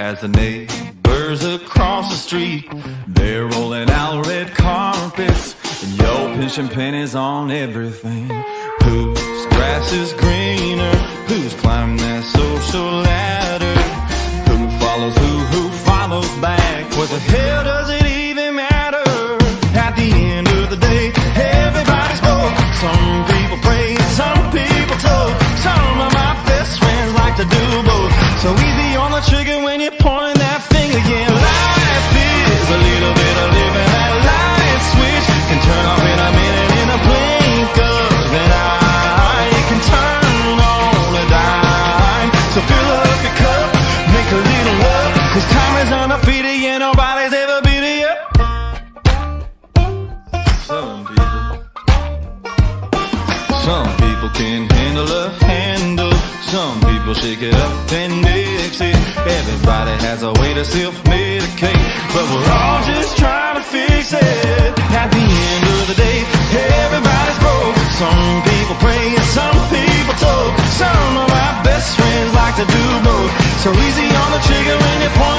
as the neighbors across the street, they're rolling out red carpets and yo pinching pennies on everything. Whose grass is greener? Who's climbing that social ladder? Who follows who follows back? What the hell does it even matter? At the end of the day, everybody's broke. Some people pray, some people talk. Some of my best friends like to do both. So easy on the trigger when you're pointing that finger. Yeah, life is a little bit of living. That light switch can turn off in a minute, in a blink of an eye. It can turn on a dime. So fill up your cup, make a little love, 'cause time is undefeated, yeah, nobody's ever beaten you. Some people can handle a handle. Some people shake it up and mix it. Everybody has a way to self-medicate, but we're all just trying to fix it. At the end of the day, everybody's broke. Some people pray and some people talk. Some of my best friends like to do both. So easy on the trigger when you point